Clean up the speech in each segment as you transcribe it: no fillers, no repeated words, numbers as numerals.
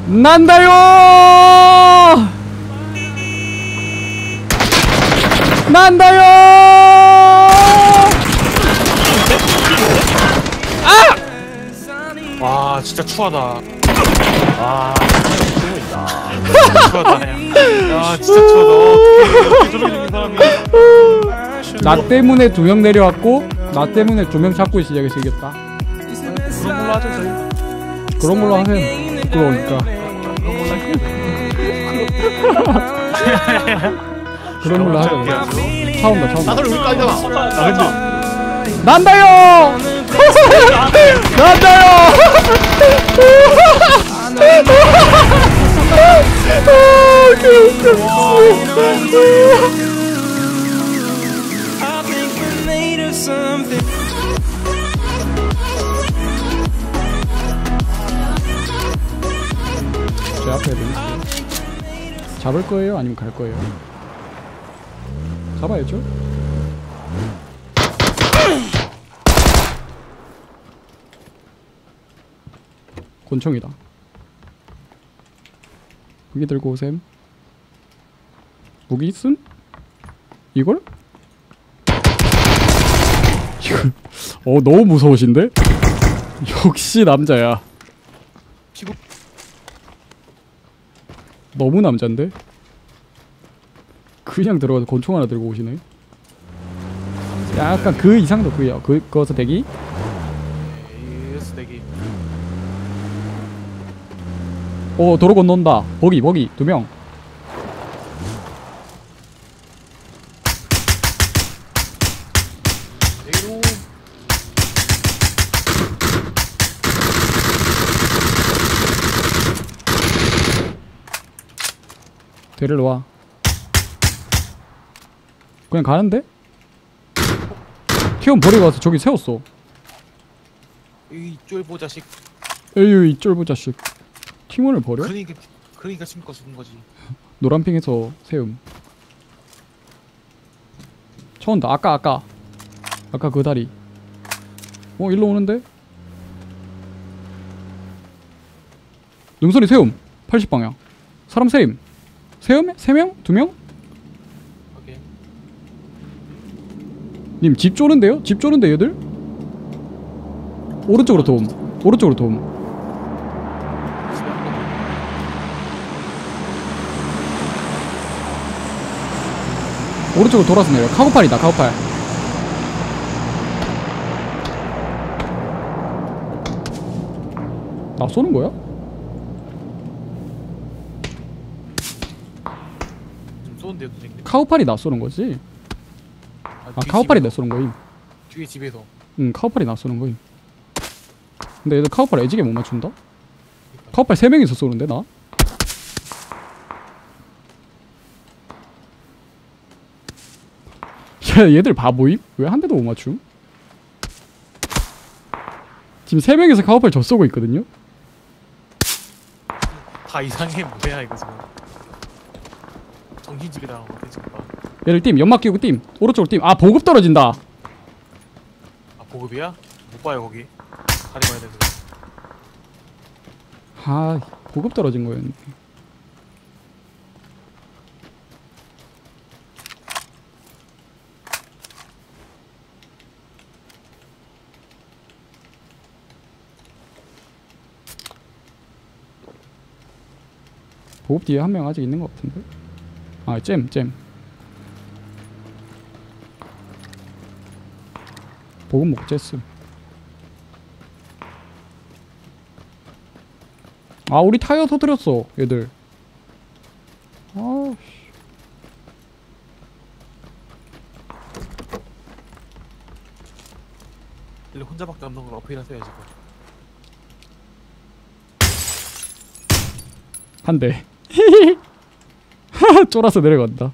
난다요! 난다요! 아! 와 진짜 추하다. 아, 있다. 추하다. 야 진짜 추하다. 어떻게 저렇게 생긴 사람이. 나 때문에 2명 내려왔고 나 때문에 2명 잡고 시작했겠다. 그런 걸로 하죠 저희. 그런 걸로 하세요. 부끄러우니까. 그런 걸로 하자. 차 온다 차 온다. 나들 우리까지 나. 난다요! 난다요! 제 앞에 애들 잡을 거예요? 아니면 갈 거예요? 잡아야죠. 권총이다. 무기 들고 오셈. 무기 있음? 이걸? 너무 무서우신데? 역시 남자야. 피부 너무 남잔데? 그냥 들어가서 권총 하나 들고 오시네. 약간 그 이상도 그야. 거기서 대기? 예스 대기. 도로 건넌다. 버기 2명. 대기로. 데리러 와. 그냥 가는데? 티원 버리고 와서 저기 세웠어. 이 쫄보 자식. 에휴 이 쫄보 자식. 팀원을 버려? 그러니까 숨고 죽은 거지. 노란핑에서 세움. 쳐온다. 아까 그 다리. 일로 오는데? 능선이 세움. 80방향. 사람 세임. 세움? 3명? 2명? 오케이. 님 집 쪼는데요? 집 쪼는데 얘들? 오른쪽으로 도움. 오른쪽으로 도움. 오른쪽으로 돌아서 내려. 카고팔이다 카고팔. 나 쏘는 거야? 쏘는데요 선생님. 카고팔이 나 쏘는 거지? 카고팔이 나 쏘는 거임. 뒤에 집에서. 응 카고팔이 나 쏘는 거임. 근데 얘들 카고팔 애지게 못 맞춘다? 카고팔 3명이서 쏘는데 나? 야 얘들 바보임? 왜 한 대도 못 맞춤? 지금 3명이서 카고팔 저 쏘고 있거든요? 다 이상해 뭐야 이거 지금. 정신집에 나간 것 같아 지금 봐. 얘들 띠임 연막 끼우고 띠임 오른쪽으로 띠임. 아 보급 떨어진다. 아 보급이야? 못 봐요 거기. 다리 봐야 되는데. 아 보급 떨어진 거였네. 보급 뒤에 한 명 아직 있는 것 같은데? 아 잼 보급 먹 쨌음. 아 우리 타이어 터뜨렸어 얘들. 아씨 원래 혼자밖에 없는 걸 어필하세요 지금. 한 대. 쫄아서 내려간다.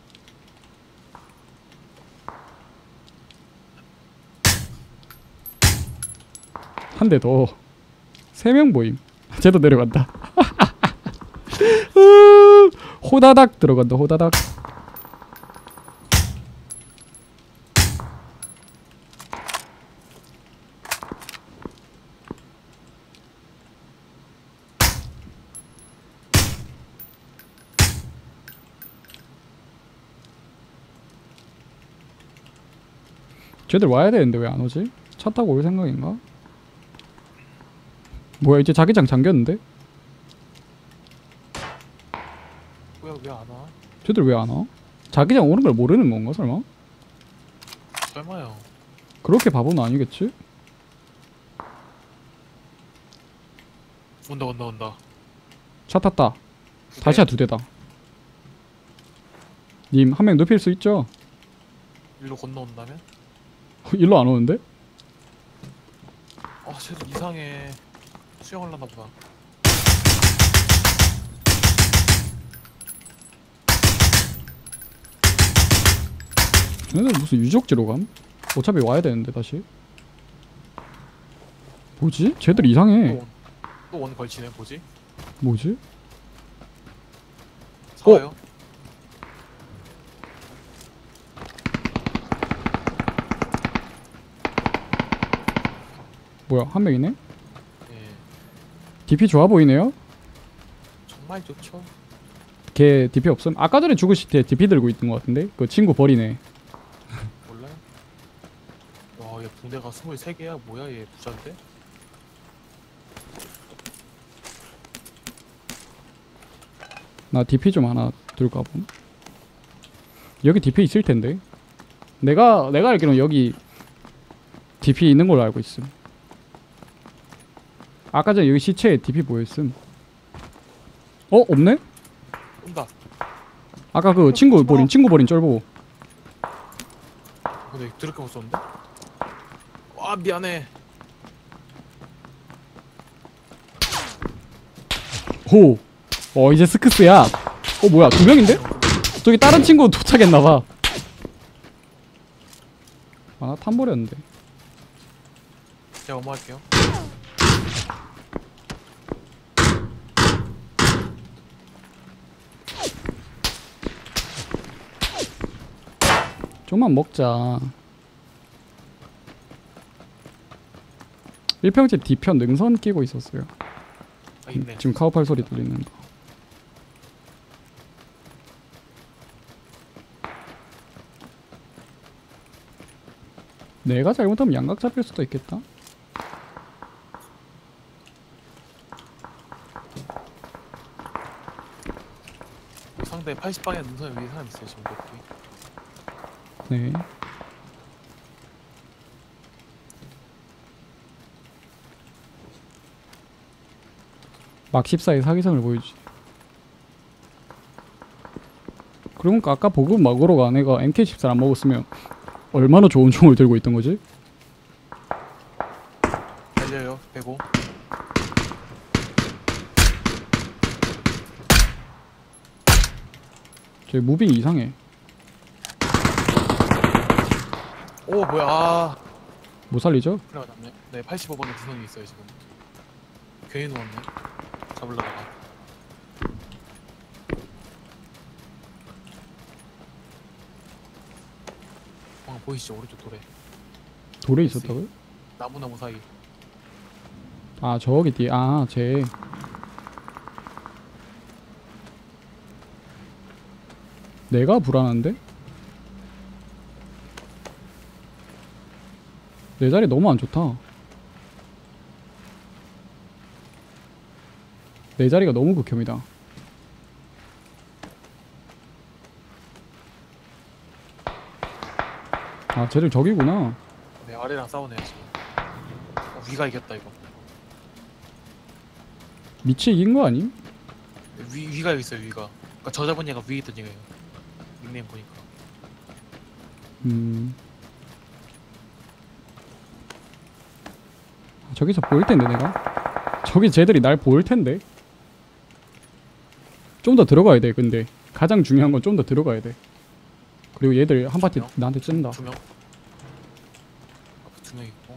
한 대 더. 3명 보임. 쟤도 내려간다. 호다닥 들어간다. 호다닥. 쟤들 와야 되는데 왜 안 오지? 차 타고 올 생각인가? 뭐야 이제 자기장 잠겼는데? 뭐야 왜 안 와? 쟤들 왜 안 와? 자기장 오는 걸 모르는 건가 설마? 설마요. 그렇게 바보는 아니겠지? 온다 온다 온다. 차 탔다. 두 대. 다시야 2대다. 님 한 명 눕힐 수 있죠? 일로 건너온다면? 일로 안 오는데? 아 쟤도 이상해. 수영을 하나 보다. 얘네들 무슨 유적지로 감? 어차피 와야 되는데 다시. 뭐지? 쟤들 이상해. 또 원 걸치네. 뭐지? 뭐지? 사와요? 뭐야 한 명이네? 예. DP 좋아 보이네요? 정말 좋죠. 걔 DP 없음? 아까 전에 죽으실 때 DP 들고 있던 것 같은데? 그 친구 버리네. 몰라요? 와, 얘 붕대가 23개야? 뭐야, 얘 부자인데? 나 DP 좀 하나 들고 가봄. 여기 DP 있을 텐데. 내가 알기로는 여기 DP 있는 걸로 알고 있음. 아까 전에 여기 시체에 DP 보였음. 없네? 온다. 아까 그 친구 버린 쩔보. 근데 드럽게 못 썼는데? 와, 미안해. 호. 이제 스크스야. 뭐야 2명인데? 저기 다른 친구 도착했나봐. 아, 나 탄버렸는데. 제가 어머 할게요. 좀만 먹자. 1평집 뒤편 능선 끼고 있었어요. 아, 있네. 지금 카우팔 소리 들리는 거. 내가 잘못하면 양각 잡힐 수도 있겠다. 상대 80방향 능선 위에 사람 있어요, 지금 몇개. 네. 막 14의 사기성을 보여주지. 그러니까 아까 보급 막으러 간 애가 MK14 안 먹었으면 얼마나 좋은 총을 들고 있던 거지? 달려요, 105. 쟤 무빙이 이상해. 오, 뭐야, 아. 못 살리죠? 그래, 맞네. 네, 85번에 능선이 있어요, 지금. 괜히 누웠네. 잡으려다가. 방금 보이시죠? 오른쪽 돌에. 돌에 있었다고요? 나무 사이. 아 저기 뒤에 쟤 내가 불안한데? 내 자리 너무 안 좋다. 내 자리가 너무 극혐이다. 아 쟤들 저기구나. 네, 아래랑 싸우네요, 지금. 위가 이겼다, 이거. 미치 이긴 거 아님? 위가 여기 있어요, 위가. 그니까 저 잡은 얘가 위에 있던 얘가요. 닉네임 보니까. 저기서 보일 텐데 내가. 저기 쟤들이 날 보일 텐데. 좀 더 들어가야 돼. 근데 가장 중요한 건 좀 더 들어가야 돼. 그리고 얘들 한 파티 나한테 찐다. 2명. 앞에 2명 있고.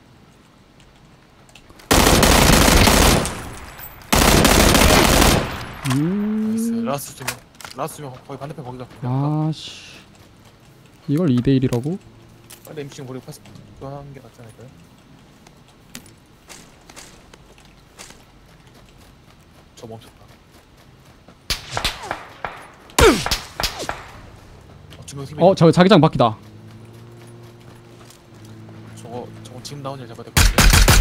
나이스. 라스트 2명. 라스트 2명 거의 반대편 거기다. 아씨. 이걸 2대1이라고? 빨리 MCing 버리고 파스 하는 게 낫지 않을까요? 저 멈췄다. 2명 팀이. 저 자기장 바뀌다. 지금 나 혼자 잡아야 될 것 같은데.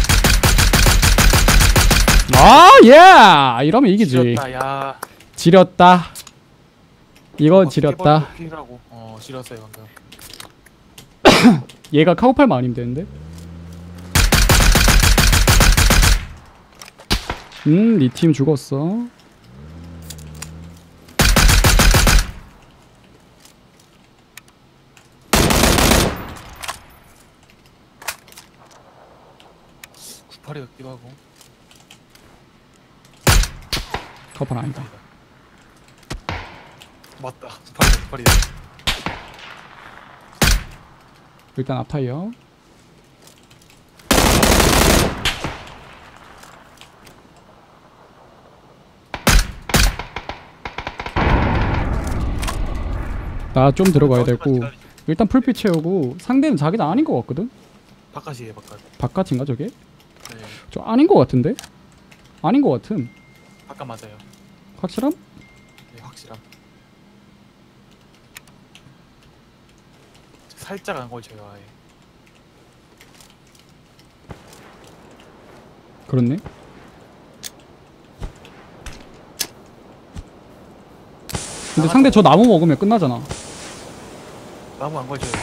아 예! 이러면 이기지. 지렸다 야. 지렸다. 이건 지렸다. 피라고. 지렸어요 방금. 얘가 카우팔만 아니면 되는데. 니 팀 죽었어. 구팔이 같기도 하고. 카우팔 아니다. 맞다. 구팔이다. 일단 앞타이어. 나 좀 들어가야 되고 일단 풀빛 채우고. 상대는 자기는 아닌 것 같거든? 바깥이에요 바깥. 바깥인가 저게? 네. 저 아닌 것 같은데? 아닌 것 같음. 바깥 맞아요. 확실함? 네 확실함. 살짝 안 걸쳐요 아예. 그렇네. 근데 상대 저 나무 먹으면 끝나잖아. 나무 안 걸쳐요.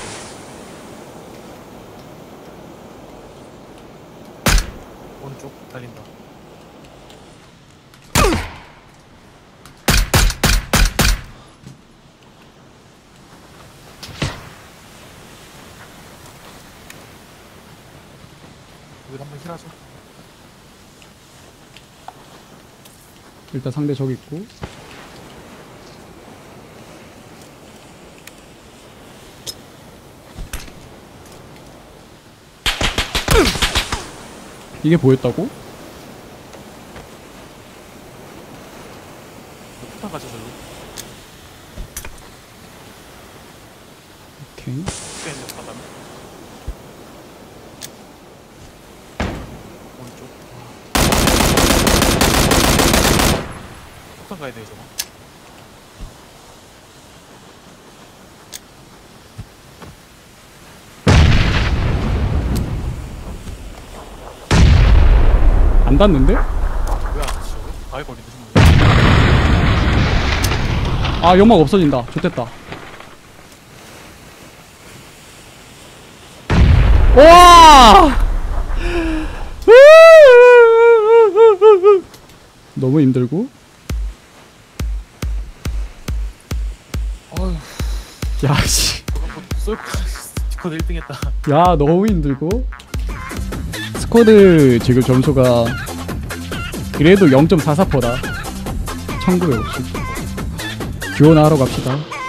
오른쪽 달린다. 여기 한번 힐하죠. 일단 상대 저기 있고. 이게 보였다고? 폭탄 가죠 저기. 오케이. 꽤 바닥. 오른쪽. 폭탄 가야 돼 저거. 안 닿는데? 뭐야 저거? 아예 걸리네 정말. 아 연막 없어진다. 좋됐다. 와! 너무 힘들고. 어휴. 야씨. 쏠까? 스코드 1등 했다. 야 너무 힘들고. 스쿼드 지금 점수가 그래도 0.44%다. 1950. 듀오나 하러 갑시다.